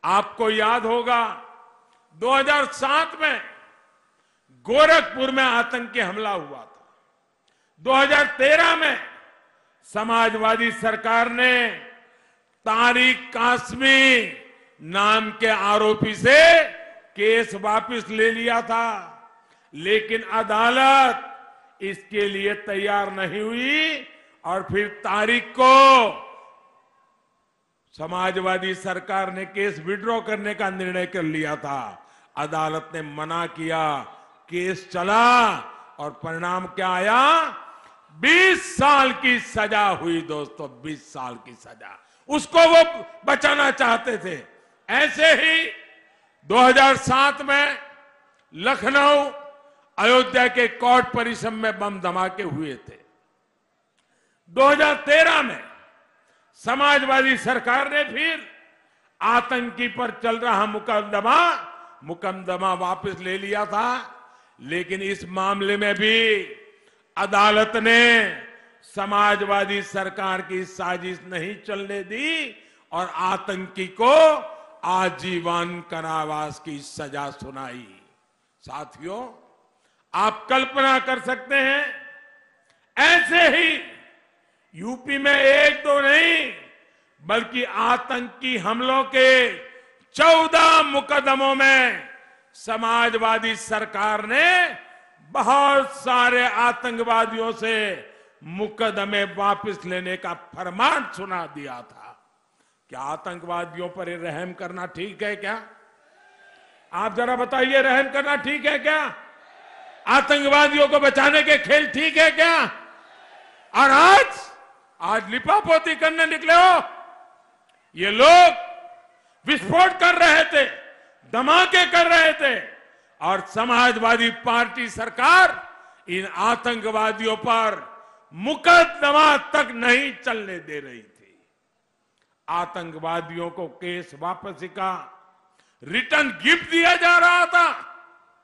आपको याद होगा 2007 में गोरखपुर में आतंकी हमला हुआ था। 2013 में समाजवादी सरकार ने तारिक कासमी नाम के आरोपी से केस वापस ले लिया था, लेकिन अदालत इसके लिए तैयार नहीं हुई और फिर तारिक को समाजवादी सरकार ने केस विड्रॉ करने का निर्णय कर लिया था। अदालत ने मना किया, केस चला और परिणाम क्या आया? 20 साल की सजा हुई दोस्तों, 20 साल की सजा। उसको वो बचाना चाहते थे। ऐसे ही 2007 में लखनऊ अयोध्या के कोर्ट परिसर में बम धमाके हुए थे। 2013 में समाजवादी सरकार ने फिर आतंकी पर चल रहा मुकदमा वापस ले लिया था, लेकिन इस मामले में भी अदालत ने समाजवादी सरकार की साजिश नहीं चलने दी और आतंकी को आजीवन कारावास की सजा सुनाई। साथियों, आप कल्पना कर सकते हैं, ऐसे ही यूपी में एक दो नहीं बल्कि आतंकी हमलों के 14 मुकदमों में समाजवादी सरकार ने बहुत सारे आतंकवादियों से मुकदमे वापस लेने का फरमान सुना दिया था। क्या आतंकवादियों पर रहम करना ठीक है क्या? आप जरा बताइए, रहम करना ठीक है क्या? आतंकवादियों को बचाने के खेल ठीक है क्या? और आज लिपापोती करने निकले हो। ये लोग विस्फोट कर रहे थे, धमाके कर रहे थे और समाजवादी पार्टी सरकार इन आतंकवादियों पर मुकदमा तक नहीं चलने दे रही थी। आतंकवादियों को केस वापसी का रिटर्न गिफ्ट दिया जा रहा था।